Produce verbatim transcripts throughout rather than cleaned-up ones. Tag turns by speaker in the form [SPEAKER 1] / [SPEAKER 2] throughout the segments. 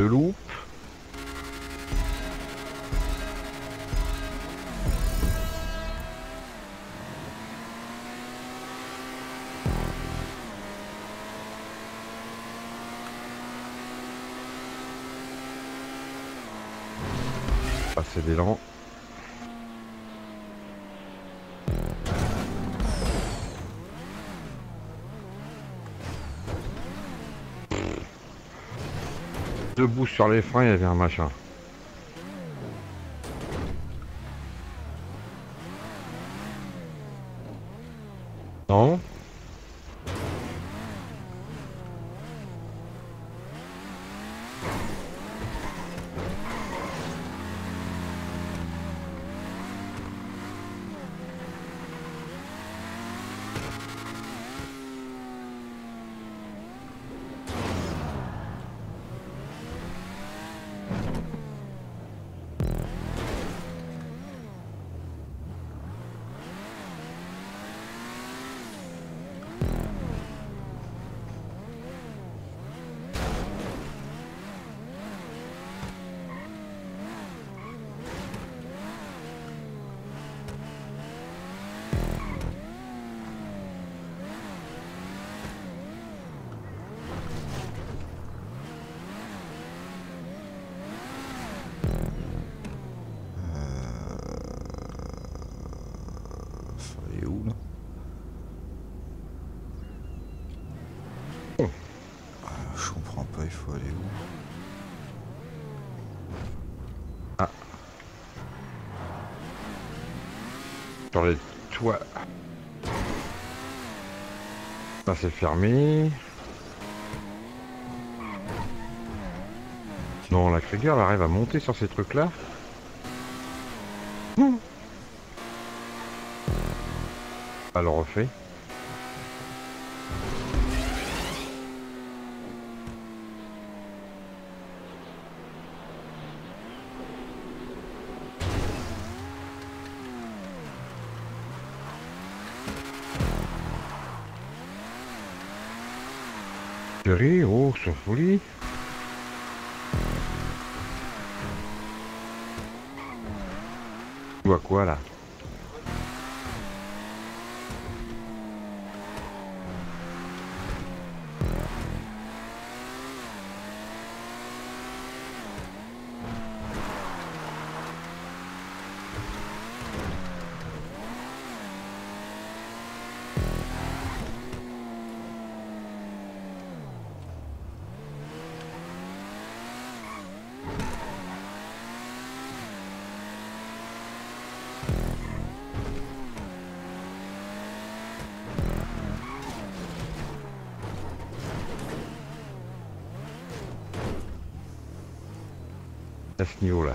[SPEAKER 1] loupe. Passer d'élan. Debout sur les freins, il y avait un machin. Non.
[SPEAKER 2] Je comprends pas, il faut aller où?
[SPEAKER 1] Ah. Sur les toits. Ça c'est fermé. Non, la Krieger elle arrive à monter sur ces trucs là. Non. Elle le refait. Chérie, oh, c'est folie. Tu vois quoi là? À ce niveau-là.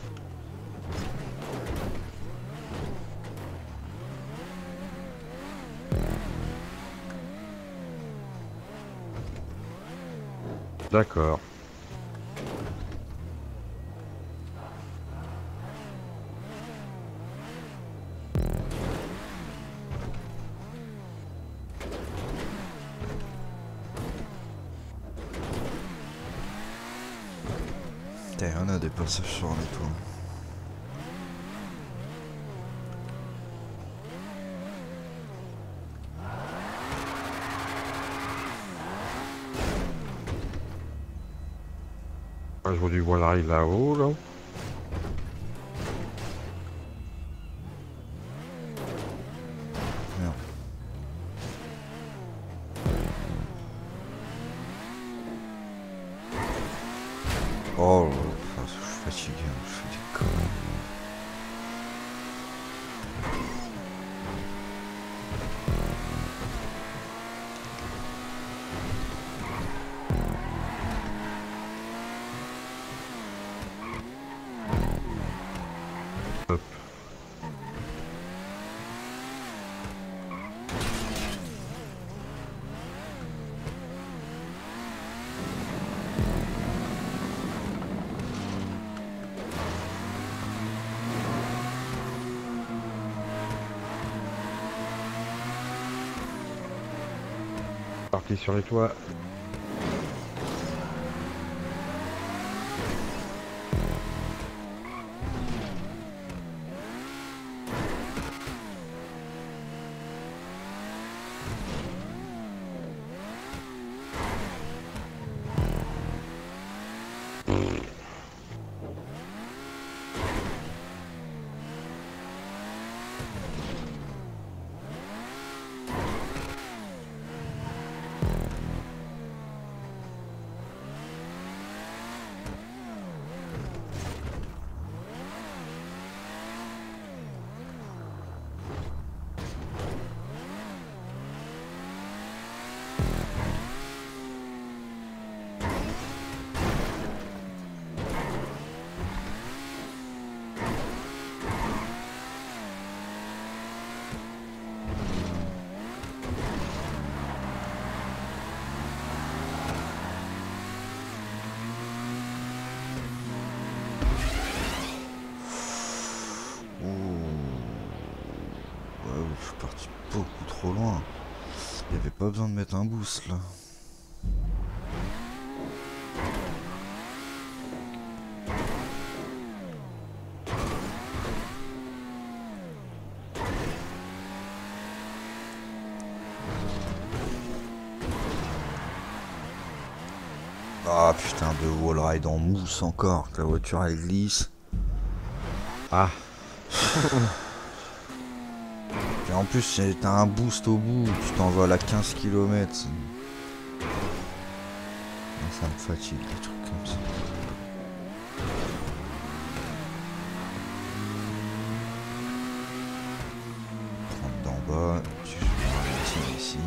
[SPEAKER 1] D'accord.
[SPEAKER 2] Putain, on a des passages sur les toits.
[SPEAKER 1] Je vois du voile arrive là-haut, là.
[SPEAKER 2] Merde. Oh, je suis fatigué, je fais des conneries.
[SPEAKER 1] Hop. Parti sur les toits.
[SPEAKER 2] pas besoin de mettre un boost là. Ah putain de wallride en mousse encore, que la voiture elle glisse.
[SPEAKER 1] Ah.
[SPEAKER 2] Et en plus t'as un boost au bout, tu t'envoles à quinze kilomètres. Ça me fatigue les trucs comme ça. trente d'en bas, je vais ralentir ici.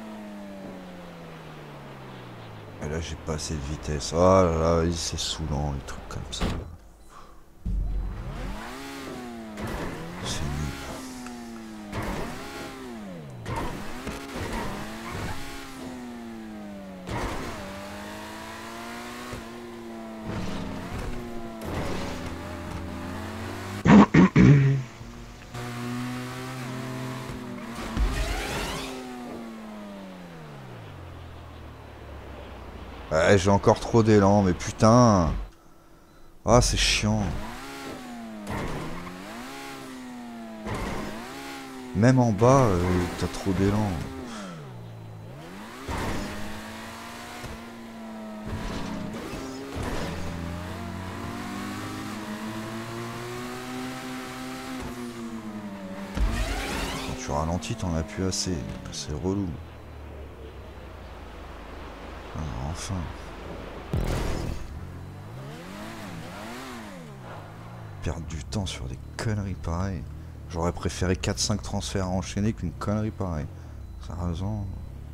[SPEAKER 2] Et là j'ai pas assez de vitesse. Oh là là, c'est saoulant les trucs comme ça. C'est nul. Ouais, j'ai encore trop d'élan, mais putain. Ah, c'est chiant. Même en bas, euh, t'as trop d'élan. Quand tu ralentis, t'en as plus assez. C'est relou. Ah, enfin. Perdre du temps sur des conneries pareilles. J'aurais préféré quatre cinq transferts enchaînés qu'une connerie pareille. Sérieusement.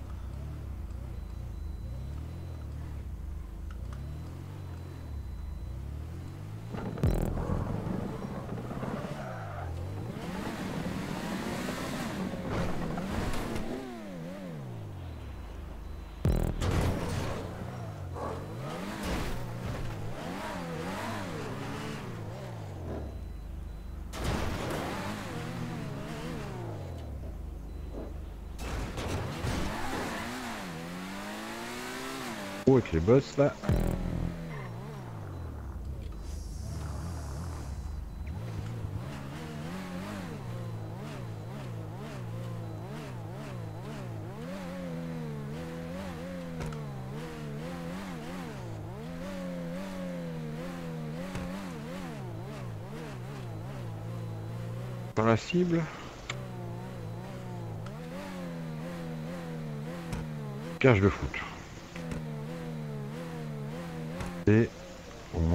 [SPEAKER 1] Avec les boss là. Dans la cible. Cage de foot. Et au moins.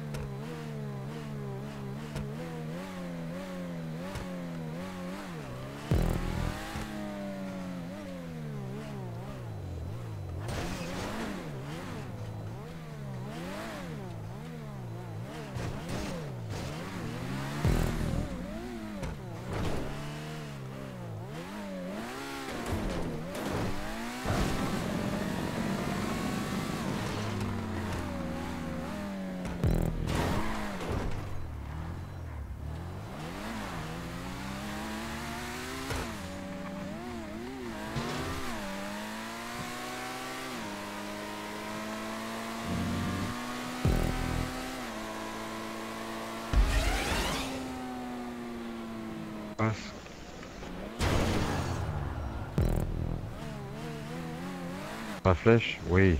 [SPEAKER 1] Passe. La flèche, oui.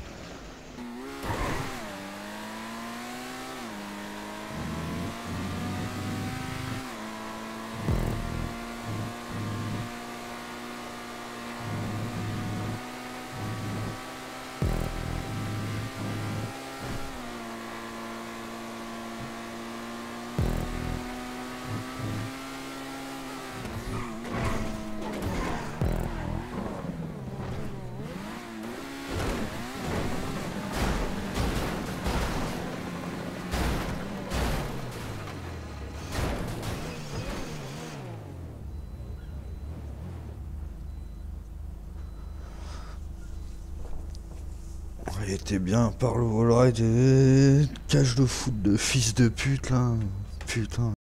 [SPEAKER 1] Il était bien par le wallride et cage de foot de fils de pute là. Putain.